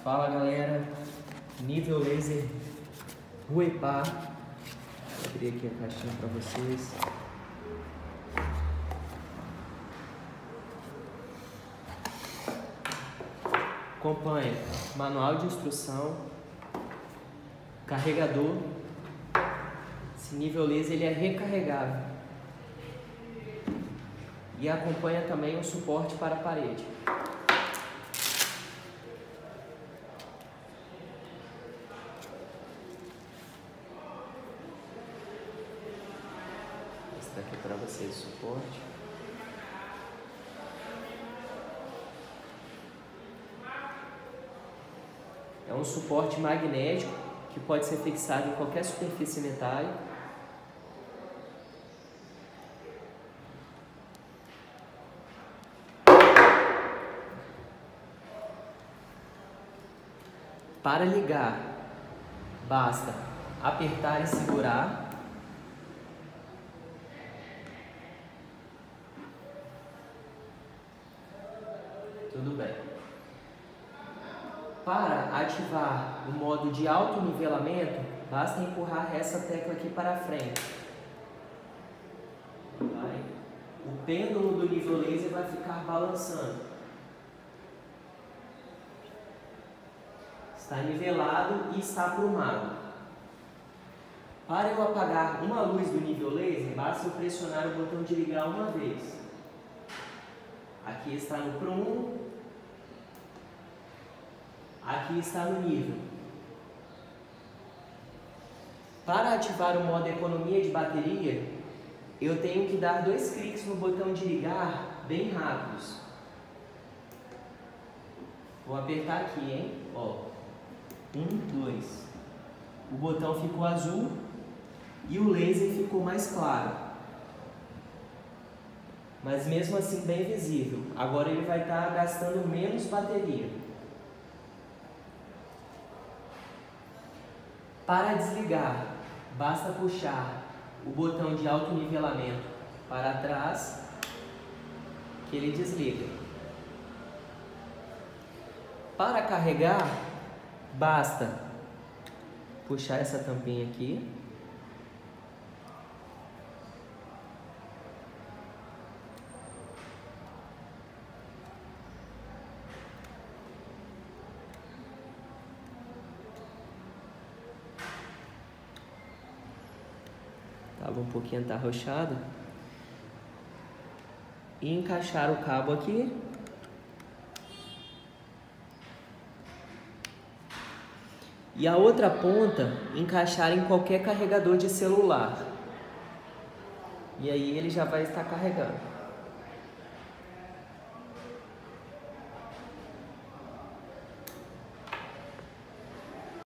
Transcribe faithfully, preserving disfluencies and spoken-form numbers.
Fala galera, nível laser Huepar. Vou abrir aqui a caixinha para vocês. Acompanha manual de instrução, carregador. Esse nível laser ele é recarregável e acompanha também o suporte para a parede. Esse daqui para vocês o suporte. É um suporte magnético que pode ser fixado em qualquer superfície metálica. Para ligar, basta apertar e segurar. Tudo bem. Para ativar o modo de autonivelamento, basta empurrar essa tecla aqui para frente. Vai. O pêndulo do nível laser vai ficar balançando. Está nivelado e está aprumado. Para eu apagar uma luz do nível laser, basta eu pressionar o botão de ligar uma vez. Aqui está no prumo. Aqui está no nível. Para ativar o modo economia de bateria, eu tenho que dar dois cliques no botão de ligar bem rápidos. Vou apertar aqui, hein? Ó. Um, dois. O botão ficou azul e o laser ficou mais claro. Mas mesmo assim bem visível. Agora ele vai estar gastando menos bateria. Para desligar, basta puxar o botão de autonivelamento para trás que ele desliga. Para carregar, basta puxar essa tampinha aqui. Tava um pouquinho atarrochado. E encaixar o cabo aqui. E a outra ponta encaixar em qualquer carregador de celular. E aí ele já vai estar carregando.